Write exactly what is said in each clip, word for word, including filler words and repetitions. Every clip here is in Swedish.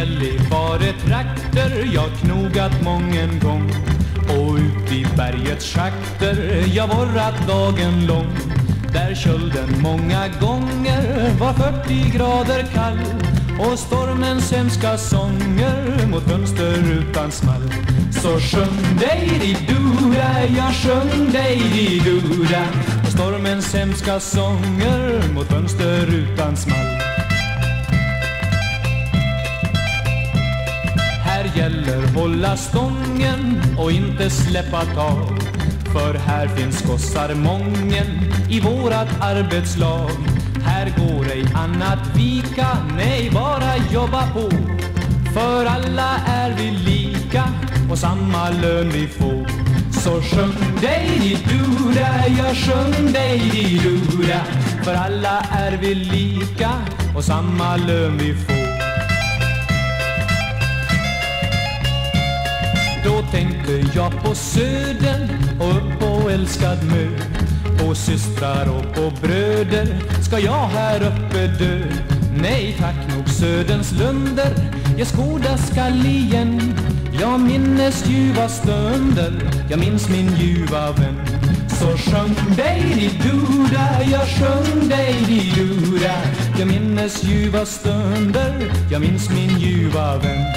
Gällivare trakter jag knogat mången gång, och ut i bergets schakter jag borrat dagen lång. Där kölden många gånger var fyrtio grader kall, och stormens hemska sånger mot fönsterrutan small. Så sjung dig-di-do-da, jag sjung dig-di-do-da, och stormens hemska sånger mot fönsterrutan small. Här gäller hålla stången och inte släppa tag, för här finns gossar mången i vårat arbetslag. Här går ej annat vika, nej bara jobba på, för alla är vi lika och samma lön vi får. Så sjung dig-di-do-da, jag sjung dig-di-do-da, för alla är vi lika och samma lön vi får. Då tänkte jag på söden och upp på älskad mö, på systrar och på bröder ska jag här uppe dö. Nej tack, nog södens lunder jag skåda skall igen. Jag minnes ljuva stunder, jag minns min ljuva vän. Så sjung dig-di-do-da, jag sjung dig-di-do-da, jag minnes ljuva stunder, jag minns min ljuva vän.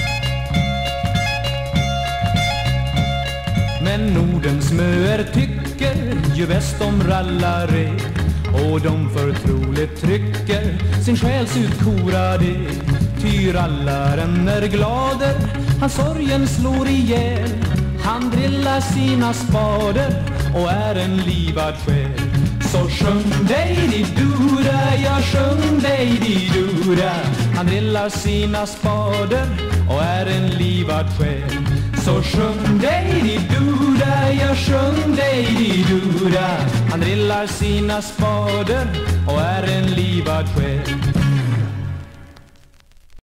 Men Nordens möer tycker ju bäst om rallare, och de förtroligt trycker sin själs utkorade. Ty rallaren är glader, han sorgen slår ihjäl, han drillar sina spader och är en livad själ. Så sjung dig-di-do-da, jag sjung dig-di-do-da, han drillar sina spader och är en livad själ. Så sjung dig-di-do-da, jag sjung dig-di-do-da, han drillar sina spader och är en livad själ.